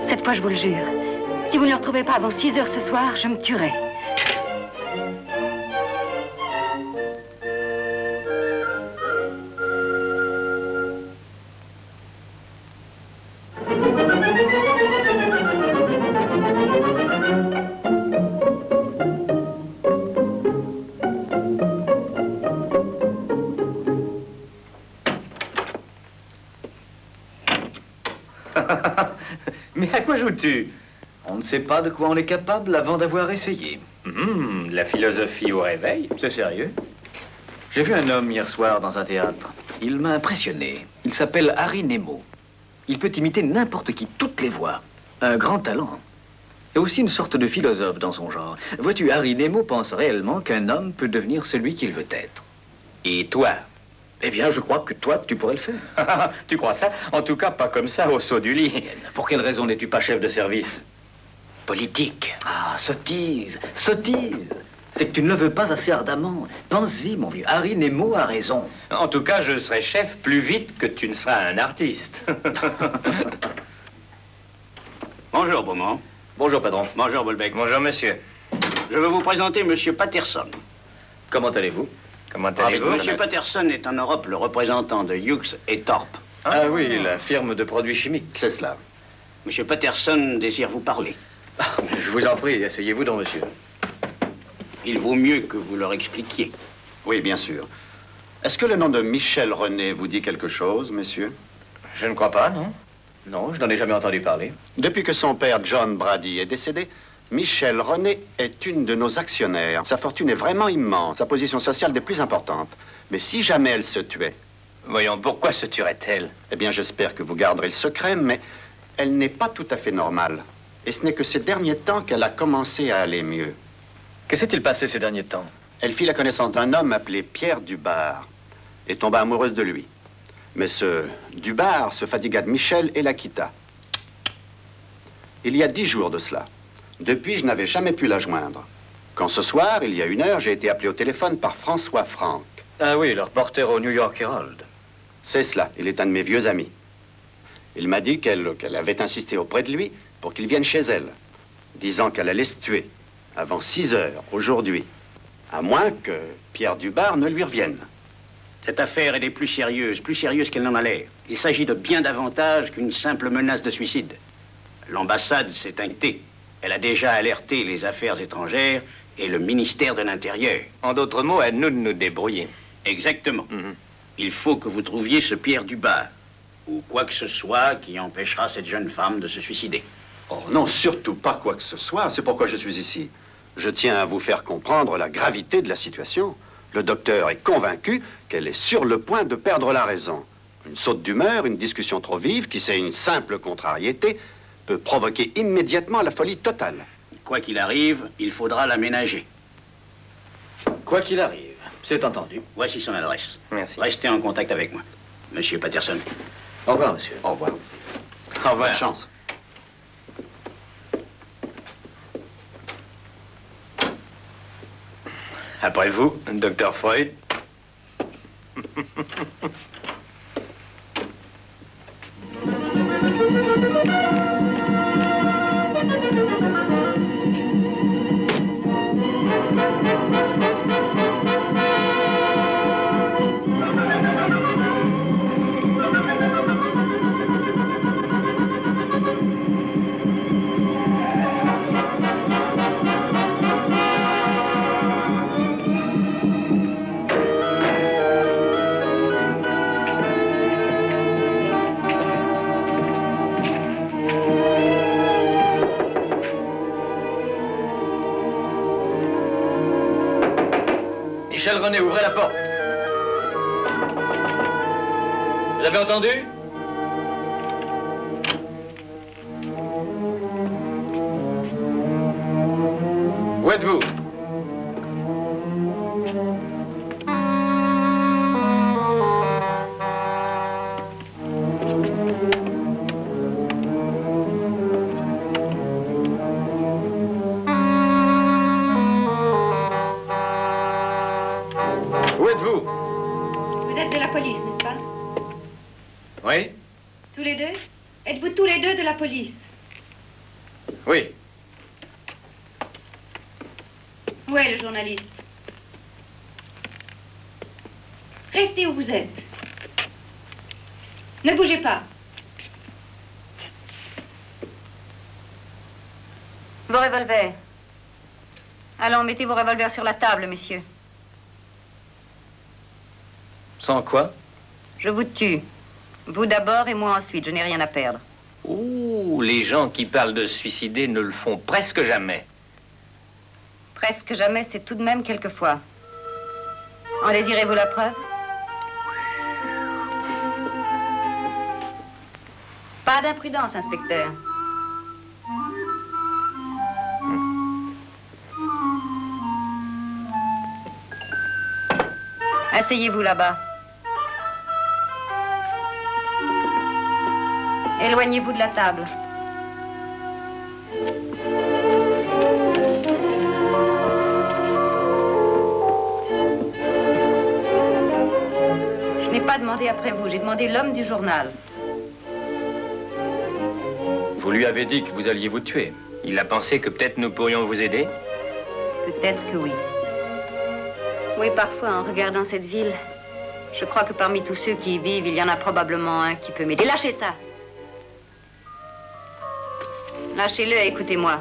Cette fois, je vous le jure. Si vous ne le retrouvez pas avant 6 heures ce soir, je me tuerai. Mais à quoi joues-tu? On ne sait pas de quoi on est capable avant d'avoir essayé. La philosophie au réveil. C'est sérieux? J'ai vu un homme hier soir dans un théâtre. Il m'a impressionné. Il s'appelle Harry Nemo. Il peut imiter n'importe qui, toutes les voix. Un grand talent. Et aussi une sorte de philosophe dans son genre. Vois-tu, Harry Nemo pense réellement qu'un homme peut devenir celui qu'il veut être. Et toi? Eh bien, je crois que toi, tu pourrais le faire. Tu crois ça? En tout cas, pas comme ça, au saut du lit. Pour quelle raison n'es-tu pas chef de service? Politique. Ah, sottise, sottise. C'est que tu ne le veux pas assez ardemment. Pense-y, mon vieux. Harry Nemo a raison. En tout cas, je serai chef plus vite que tu ne seras un artiste. Bonjour, Beaumont. Bonjour, patron. Bonjour, Bolbec. Bonjour, monsieur. Je veux vous présenter Monsieur Patterson. Comment allez-vous? Comment allez-vous? Monsieur Patterson est en Europe le représentant de Hughes et Thorpe. Ah oui, la firme de produits chimiques. C'est cela. Monsieur Patterson désire vous parler. Ah, je vous en prie, asseyez-vous donc, monsieur. Il vaut mieux que vous leur expliquiez. Oui, bien sûr. Est-ce que le nom de Michel René vous dit quelque chose, monsieur? Je ne crois pas, non? Non, je n'en ai jamais entendu parler. Depuis que son père, John Brady, est décédé, Michel René est une de nos actionnaires. Sa fortune est vraiment immense, sa position sociale des plus importantes. Mais si jamais elle se tuait... Voyons, pourquoi se tuerait-elle? Eh bien, j'espère que vous garderez le secret, mais elle n'est pas tout à fait normale. Et ce n'est que ces derniers temps qu'elle a commencé à aller mieux. Que s'est-il passé ces derniers temps? Elle fit la connaissance d'un homme appelé Pierre Dubar et tomba amoureuse de lui. Mais ce Dubar se fatigua de Michel et la quitta. Il y a 10 jours de cela. Depuis, je n'avais jamais pu la joindre. Quand ce soir, il y a 1 heure, j'ai été appelé au téléphone par François Franck. Ah oui, le reporter au New York Herald. C'est cela, il est un de mes vieux amis. Il m'a dit qu'elle avait insisté auprès de lui pour qu'il vienne chez elle, disant qu'elle allait se tuer avant 6 heures aujourd'hui, à moins que Pierre Dubar ne lui revienne. Cette affaire est des plus sérieuses qu'elle n'en a l'air. Il s'agit de bien davantage qu'une simple menace de suicide. L'ambassade s'est inquiétée. Elle a déjà alerté les affaires étrangères et le ministère de l'Intérieur. En d'autres mots, à nous de nous débrouiller. Exactement. Il faut que vous trouviez ce Pierre Dubar, ou quoi que ce soit qui empêchera cette jeune femme de se suicider. Oh non, surtout pas quoi que ce soit, c'est pourquoi je suis ici. Je tiens à vous faire comprendre la gravité de la situation. Le docteur est convaincu qu'elle est sur le point de perdre la raison. Une saute d'humeur, une discussion trop vive, qui c'est une simple contrariété, peut provoquer immédiatement la folie totale. Quoi qu'il arrive, il faudra l'aménager. Quoi qu'il arrive, c'est entendu. Voici son adresse. Merci. Restez en contact avec moi. Monsieur Patterson. Au revoir, monsieur. Au revoir. Au revoir. Bonne chance. Après vous, docteur Freud. Michel René, ouvrez la porte. Vous avez entendu? Où êtes-vous? Où êtes-vous? Vous êtes de la police, n'est-ce pas? Oui? Tous les deux? Êtes-vous tous les deux de la police? Oui. Où est le journaliste? Restez où vous êtes. Ne bougez pas. Vos revolvers. Allons, mettez vos revolvers sur la table, messieurs. Sans quoi? Je vous tue. Vous d'abord et moi ensuite. Je n'ai rien à perdre. Ouh, les gens qui parlent de se suicider ne le font presque jamais. Presque jamais, c'est tout de même quelquefois. En désirez-vous la preuve? Pas d'imprudence, inspecteur. Asseyez-vous là-bas. Éloignez-vous de la table. Je n'ai pas demandé après vous, j'ai demandé l'homme du journal. Vous lui avez dit que vous alliez vous tuer. Il a pensé que peut-être nous pourrions vous aider? Peut-être que oui. Oui, parfois, en regardant cette ville, je crois que parmi tous ceux qui y vivent, il y en a probablement un qui peut m'aider. Lâchez ça! Lâchez-le et écoutez-moi.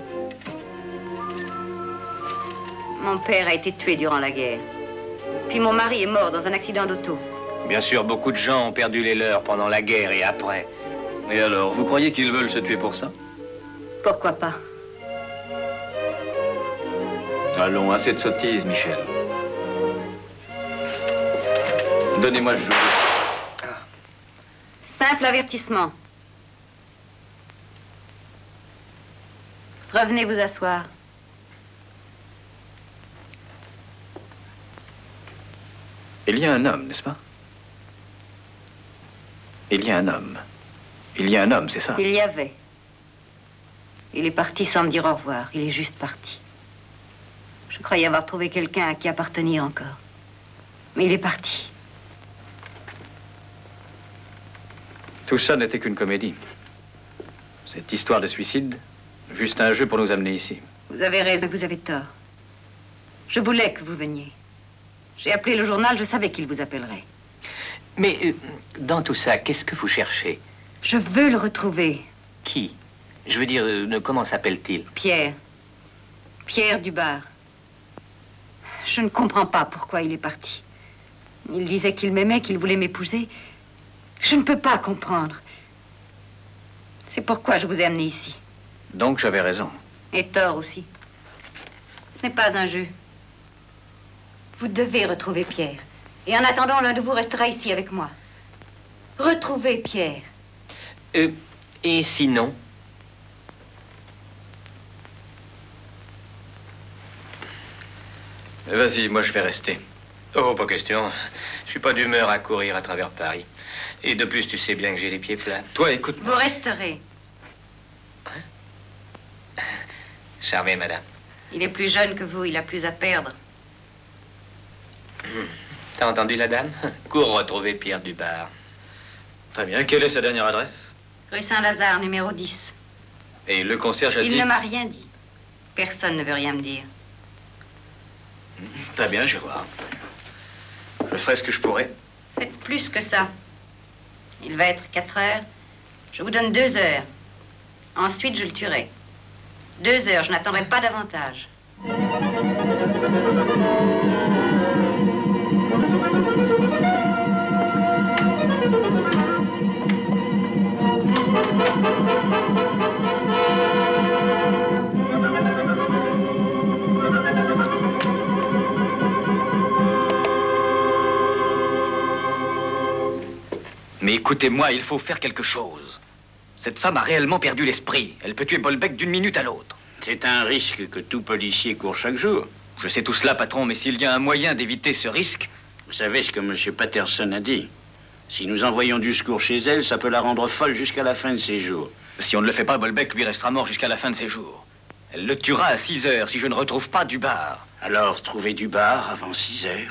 Mon père a été tué durant la guerre. Puis mon mari est mort dans un accident d'auto. Bien sûr, beaucoup de gens ont perdu les leurs pendant la guerre et après. Et alors, vous croyez qu'ils veulent se tuer pour ça? Pourquoi pas? Allons, assez de sottises, Michel. Donnez-moi le jour. Simple avertissement. Revenez vous asseoir. Il y a un homme, n'est-ce pas? Il y a un homme. Il y a un homme, c'est ça? Il y avait. Il est parti sans me dire au revoir. Il est juste parti. Je croyais avoir trouvé quelqu'un à qui appartenir encore. Mais il est parti. Tout ça n'était qu'une comédie. Cette histoire de suicide, juste un jeu pour nous amener ici. Vous avez raison, vous avez tort. Je voulais que vous veniez. J'ai appelé le journal, je savais qu'il vous appellerait. Mais dans tout ça, qu'est-ce que vous cherchez? Je veux le retrouver. Qui? Je veux dire, comment s'appelle-t-il? Pierre. Pierre Dubar. Je ne comprends pas pourquoi il est parti. Il disait qu'il m'aimait, qu'il voulait m'épouser. Je ne peux pas comprendre. C'est pourquoi je vous ai amené ici. Donc j'avais raison. Et tort aussi. Ce n'est pas un jeu. Vous devez retrouver Pierre. Et en attendant, l'un de vous restera ici avec moi. Retrouvez Pierre. Et sinon? Vas-y, moi je vais rester. Oh, pas question. Je suis pas d'humeur à courir à travers Paris. Et de plus, tu sais bien que j'ai les pieds plats. Toi, écoute-moi. Vous resterez. Charmé, madame. Il est plus jeune que vous, il a plus à perdre. T'as entendu la dame? Cours retrouver Pierre Dubar. Très bien. Quelle est sa dernière adresse? Rue Saint-Lazare, numéro 10. Et le concierge a dit... Il ne m'a rien dit. Personne ne veut rien me dire. Très bien, je vais voir. Je ferai ce que je pourrai. Faites plus que ça. Il va être 4 heures. Je vous donne 2 heures. Ensuite, je le tuerai. 2 heures, je n'attendrai pas davantage. Mais écoutez-moi, il faut faire quelque chose. Cette femme a réellement perdu l'esprit. Elle peut tuer Bolbec d'une minute à l'autre. C'est un risque que tout policier court chaque jour. Je sais tout cela, patron, mais s'il y a un moyen d'éviter ce risque... Vous savez ce que M. Patterson a dit. Si nous envoyons du secours chez elle, ça peut la rendre folle jusqu'à la fin de ses jours. Si on ne le fait pas, Bolbec lui restera mort jusqu'à la fin de ses jours. Elle le tuera à 6 heures si je ne retrouve pas Dubar. Alors, trouvez Dubar avant 6 heures.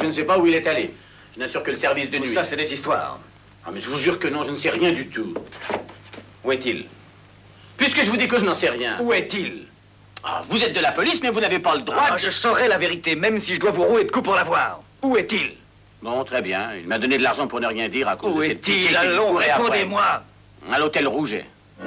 ne sais pas où il est allé. Je n'assure que le service de nuit. Ça, c'est des histoires. Ah, mais je vous jure que non, je ne sais rien du tout. Où est-il? Puisque je vous dis que je n'en sais rien. Où est-il? Ah, vous êtes de la police, mais vous n'avez pas le droit Ah, je saurai la vérité, même si je dois vous rouer de coups pour l'avoir. Où est-il? Bon, très bien. Il m'a donné de l'argent pour ne rien dire à cause Où de cette est-il? petite Allons, qui courait après. répondez-moi. À l'hôtel Rouget.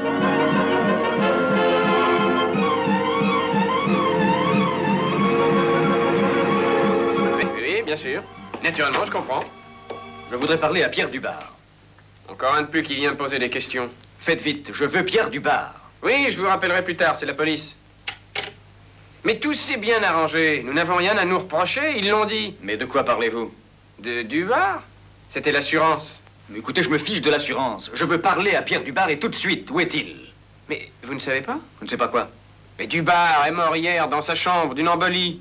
Oui, bien sûr. Naturellement, je comprends. Je voudrais parler à Pierre Dubar. Encore un de plus qui vient me poser des questions. Faites vite, je veux Pierre Dubar. Oui, je vous rappellerai plus tard, c'est la police. Mais tout s'est bien arrangé. Nous n'avons rien à nous reprocher, ils l'ont dit. Mais de quoi parlez-vous? De Dubar? C'était l'assurance. Mais écoutez, je me fiche de l'assurance. Je veux parler à Pierre Dubar et tout de suite. Où est-il? Mais vous ne savez pas? Je ne sais pas quoi. Mais Dubar est mort hier dans sa chambre d'une embolie.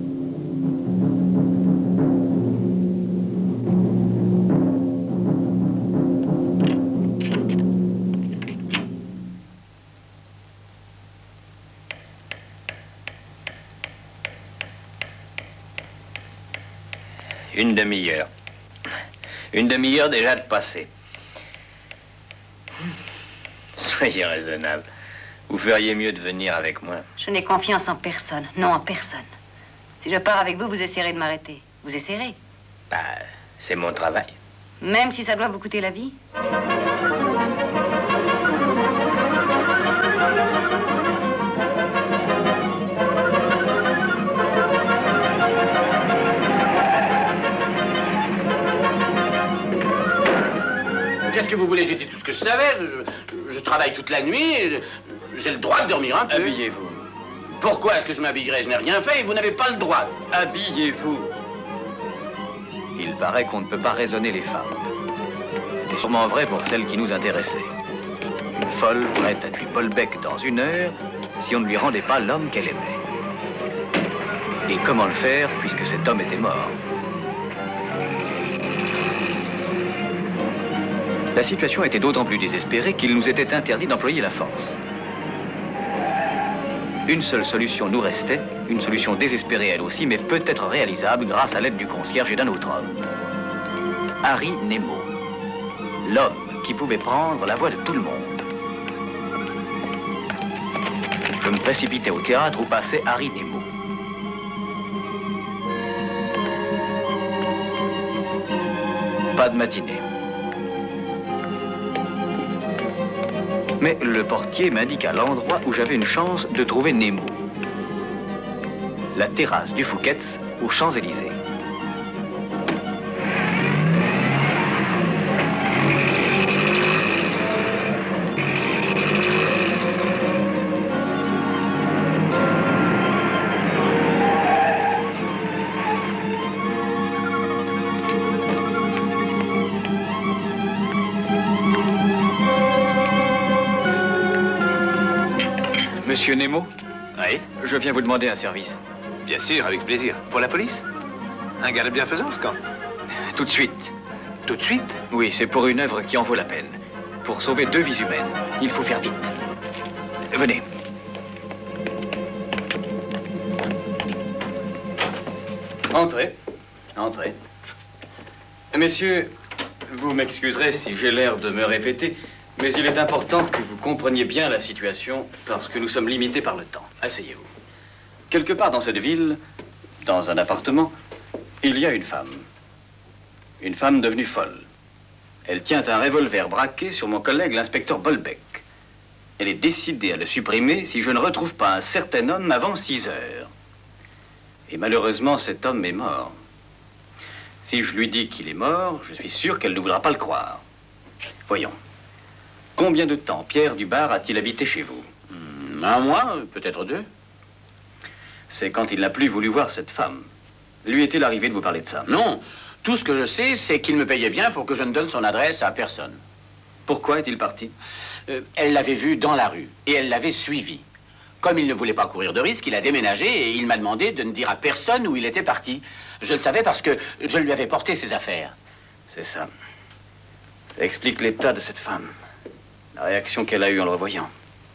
Une demi-heure. Une demi-heure déjà de passé. Soyez raisonnable. Vous feriez mieux de venir avec moi. Je n'ai confiance en personne. Non, en personne. Si je pars avec vous, vous essaierez de m'arrêter. Vous essaierez. Bah, c'est mon travail. Même si ça doit vous coûter la vie? Qu'est-ce que vous voulez? J'ai dit tout ce que je savais. Je travaille toute la nuit et j'ai le droit de dormir un peu. Habillez-vous. Pourquoi est-ce que je m'habillerais? Je n'ai rien fait et vous n'avez pas le droit. Habillez-vous. Il paraît qu'on ne peut pas raisonner les femmes. C'était sûrement vrai pour celle qui nous intéressait. Une folle prête à tuer Bolbec dans 1 heure si on ne lui rendait pas l'homme qu'elle aimait. Et comment le faire puisque cet homme était mort? La situation était d'autant plus désespérée qu'il nous était interdit d'employer la force. Une seule solution nous restait, une solution désespérée elle aussi, mais peut-être réalisable grâce à l'aide du concierge et d'un autre homme. Harry Nemo. L'homme qui pouvait prendre la voix de tout le monde. Je me précipitais au théâtre où passait Harry Nemo. Pas de matinée. Mais le portier m'indiqua l'endroit où j'avais une chance de trouver Nemo. La terrasse du Fouquet's aux Champs-Élysées. Monsieur Nemo? Oui? Je viens vous demander un service. Bien sûr, avec plaisir. Pour la police? Un gars de bienfaisance, quand? Tout de suite. Tout de suite? Oui, c'est pour une œuvre qui en vaut la peine. Pour sauver 2 vies humaines. Il faut faire vite. Venez. Entrez. Entrez. Messieurs, vous m'excuserez si j'ai l'air de me répéter, mais il est important que vous compreniez bien la situation parce que nous sommes limités par le temps. Asseyez-vous. Quelque part dans cette ville, dans un appartement, il y a une femme. Une femme devenue folle. Elle tient un revolver braqué sur mon collègue l'inspecteur Bolbec. Elle est décidée à le supprimer si je ne retrouve pas un certain homme avant 6 heures. Et malheureusement, cet homme est mort. Si je lui dis qu'il est mort, je suis sûr qu'elle ne voudra pas le croire. Voyons. Combien de temps Pierre Dubar a-t-il habité chez vous? 1 mois, peut-être 2. C'est quand il n'a plus voulu voir cette femme. Lui est-il arrivé de vous parler de ça? Non. Tout ce que je sais, c'est qu'il me payait bien pour que je ne donne son adresse à personne. Pourquoi est-il parti? Elle l'avait vu dans la rue et elle l'avait suivi. Comme il ne voulait pas courir de risque, il a déménagé et il m'a demandé de ne dire à personne où il était parti. Je le savais parce que je lui avais porté ses affaires. C'est ça. Ça explique l'état de cette femme. La réaction qu'elle a eue en le revoyant.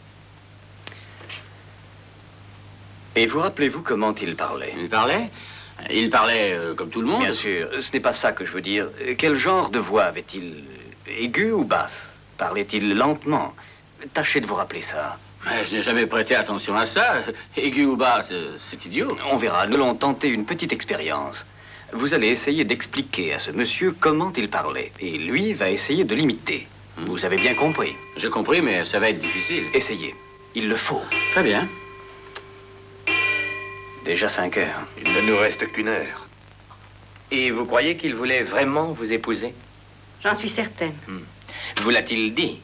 Et vous rappelez-vous comment il parlait? Il parlait? Il parlait comme tout le monde. Bien sûr, ce n'est pas ça que je veux dire. Quel genre de voix avait-il? Aiguë ou basse? Parlait-il lentement? Tâchez de vous rappeler ça. Mais je n'ai jamais prêté attention à ça. Aigu ou bas, c'est idiot. On verra. Nous allons tenter une petite expérience. Vous allez essayer d'expliquer à ce monsieur comment il parlait. Et lui va essayer de l'imiter. Vous avez bien compris? J'ai compris, mais ça va être difficile. Essayez. Il le faut. Très bien. Déjà 5 heures. Il ne nous reste qu'une heure. Et vous croyez qu'il voulait vraiment vous épouser? J'en suis certaine. Vous l'a-t-il dit?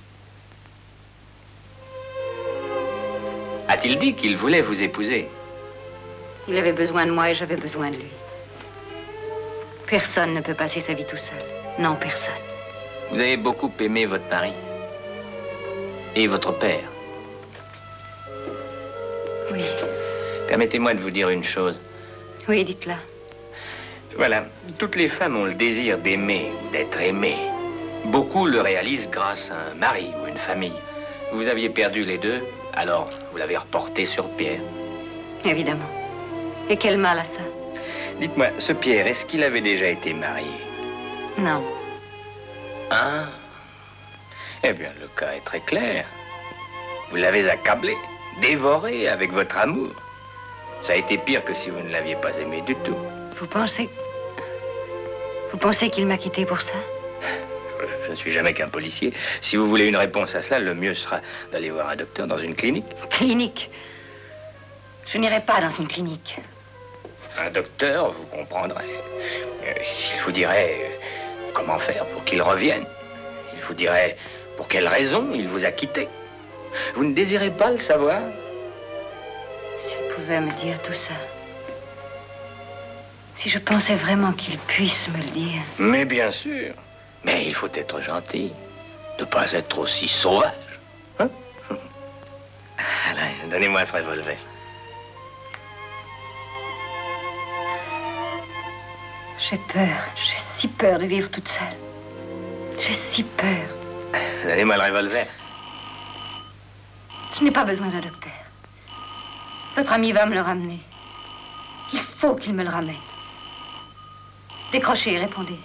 A-t-il dit qu'il voulait vous épouser? Il avait besoin de moi et j'avais besoin de lui. Personne ne peut passer sa vie tout seul. Non, personne. Vous avez beaucoup aimé votre mari. Et votre père. Oui. Permettez-moi de vous dire une chose. Oui, dites-la. Voilà, toutes les femmes ont le désir d'aimer ou d'être aimées. Beaucoup le réalisent grâce à un mari ou une famille. Vous aviez perdu les deux, alors vous l'avez reporté sur Pierre. Évidemment. Et quel mal à ça? Dites-moi, ce Pierre, est-ce qu'il avait déjà été marié? Non. Ah. Eh bien, le cas est très clair. Vous l'avez accablé, dévoré avec votre amour. Ça a été pire que si vous ne l'aviez pas aimé du tout. Vous pensez... Vous pensez qu'il m'a quitté pour ça? Je ne suis jamais qu'un policier. Si vous voulez une réponse à cela, le mieux sera d'aller voir un docteur dans une clinique. Clinique? Je n'irai pas dans une clinique. Un docteur vous comprendrait. Il vous dirait comment faire pour qu'il revienne. Il vous dirait pour quelle raison il vous a quitté. Vous ne désirez pas le savoir? S'il pouvait me dire tout ça. Si je pensais vraiment qu'il puisse me le dire. Mais bien sûr. Mais il faut être gentil. Ne pas être aussi sauvage. Hein? Alain, donnez-moi ce revolver. J'ai peur. J'ai si peur de vivre toute seule. J'ai si peur. Donnez-moi le revolver. Je n'ai pas besoin d'un docteur. Votre ami va me le ramener. Il faut qu'il me le ramène. Décrochez et répondez.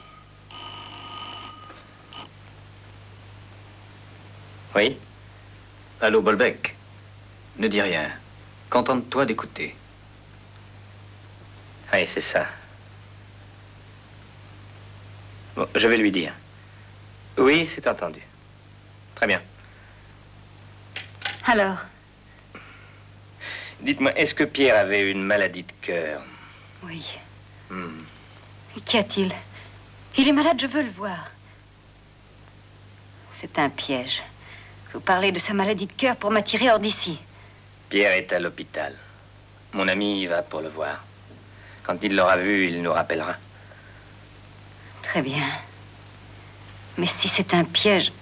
Oui? Allô, Bolbec. Ne dis rien. Contente-toi d'écouter. Oui, c'est ça. Bon, je vais lui dire. Oui, c'est entendu. Très bien. Alors? Dites-moi, est-ce que Pierre avait une maladie de cœur? Oui. Et qu'y a-t-il? Il est malade, je veux le voir. C'est un piège. Vous parlez de sa maladie de cœur pour m'attirer hors d'ici. Pierre est à l'hôpital. Mon ami y va pour le voir. Quand il l'aura vu, il nous rappellera. Très bien. Mais si c'est un piège...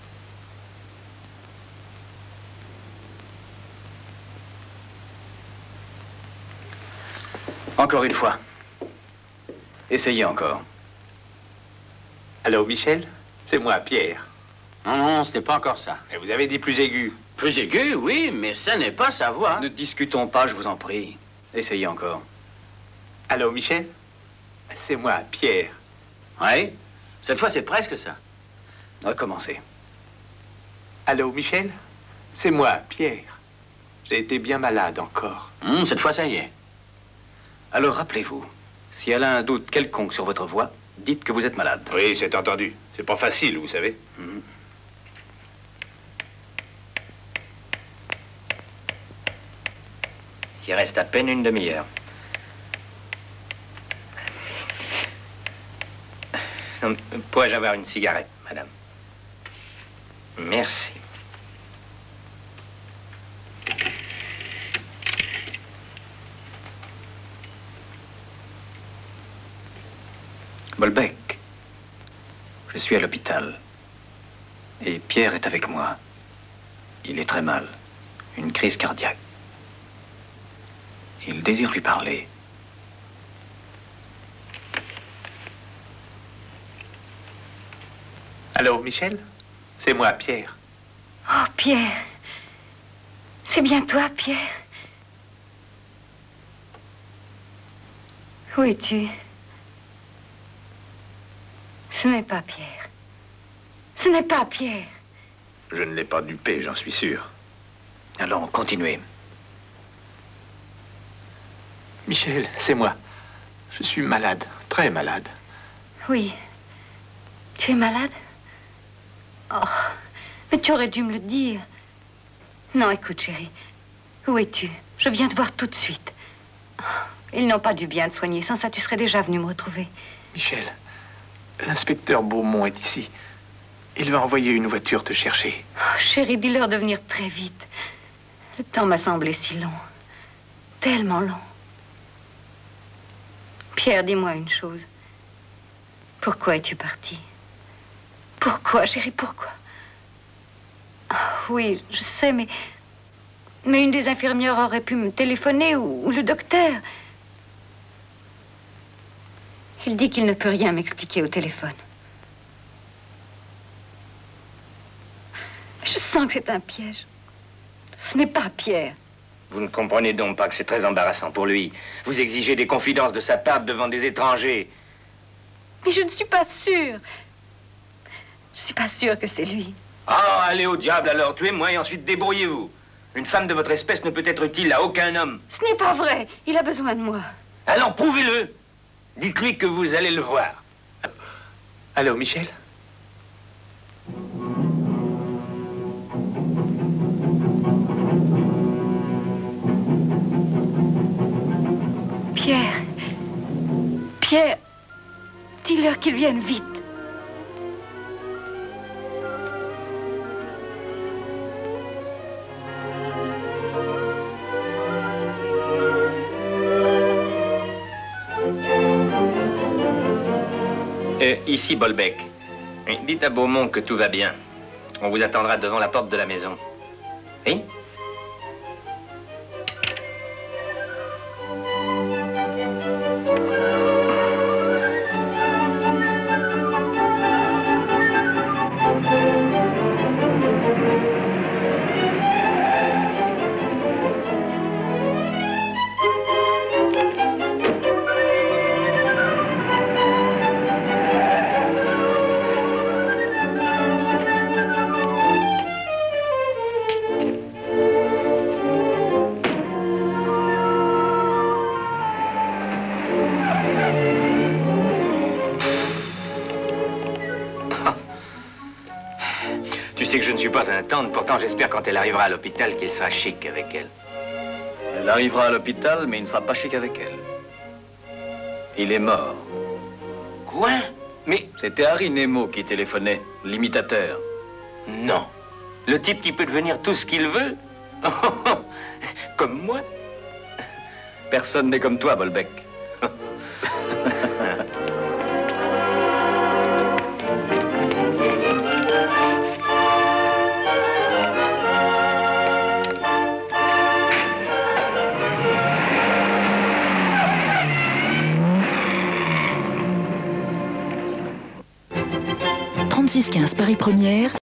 Encore une fois. Essayez encore. Allô, Michel? C'est moi, Pierre. Non, non, ce n'est pas encore ça. Et vous avez dit plus aigu. Plus aigu, oui, mais ça n'est pas sa voix. Ne discutons pas, je vous en prie. Essayez encore. Allô, Michel? C'est moi, Pierre. Oui, cette fois, c'est presque ça. Recommencez. Allô, Michel? C'est moi, Pierre. J'ai été bien malade encore. Cette fois, ça y est. Alors rappelez-vous, si elle a un doute quelconque sur votre voix, dites que vous êtes malade. Oui, c'est entendu. C'est pas facile, vous savez. Il reste à peine une demi-heure. Pourrais-je avoir une cigarette, madame? Merci. Bolbec, je suis à l'hôpital. Et Pierre est avec moi. Il est très mal. Une crise cardiaque. Il désire lui parler. Allô, Michel? C'est moi, Pierre. Oh, Pierre. C'est bien toi, Pierre. Où es-tu? Ce n'est pas Pierre. Ce n'est pas Pierre. Je ne l'ai pas dupé, j'en suis sûr. Allons, continuez. Michel, c'est moi. Je suis malade, très malade. Oui. Tu es malade? Oh, mais tu aurais dû me le dire. Non, écoute, chérie. Où es-tu? Je viens te voir tout de suite. Oh, ils n'ont pas dû bien te soigner. Sans ça, tu serais déjà venu me retrouver. Michel, l'inspecteur Beaumont est ici. Il va envoyer une voiture te chercher. Oh, chérie, dis-leur de venir très vite. Le temps m'a semblé si long. Tellement long. Pierre, dis-moi une chose. Pourquoi es-tu parti? Pourquoi, chérie, pourquoi? Oh, oui, je sais, mais une des infirmières aurait pu me téléphoner ou le docteur. Il dit qu'il ne peut rien m'expliquer au téléphone. Je sens que c'est un piège. Ce n'est pas Pierre. Vous ne comprenez donc pas que c'est très embarrassant pour lui. Vous exigez des confidences de sa part devant des étrangers. Mais je ne suis pas sûre. Je ne suis pas sûre que c'est lui. Ah, allez au diable alors, tuez-moi et ensuite débrouillez-vous. Une femme de votre espèce ne peut être utile à aucun homme. Ce n'est pas vrai. Il a besoin de moi. Alors prouvez-le. Dites-lui que vous allez le voir. Allô, Michel? Pierre. Pierre. Dis-leur qu'ils viennent vite. Ici, Bolbec. Dites à Beaumont que tout va bien. On vous attendra devant la porte de la maison. Oui? Tu sais que je ne suis pas un tendre, pourtant j'espère quand elle arrivera à l'hôpital qu'il sera chic avec elle. Elle arrivera à l'hôpital, mais il ne sera pas chic avec elle. Il est mort. Quoi? Mais... C'était Harry Nemo qui téléphonait, l'imitateur. Non. Le type qui peut devenir tout ce qu'il veut? Comme moi? Personne n'est comme toi, Bolbec. Paris Première.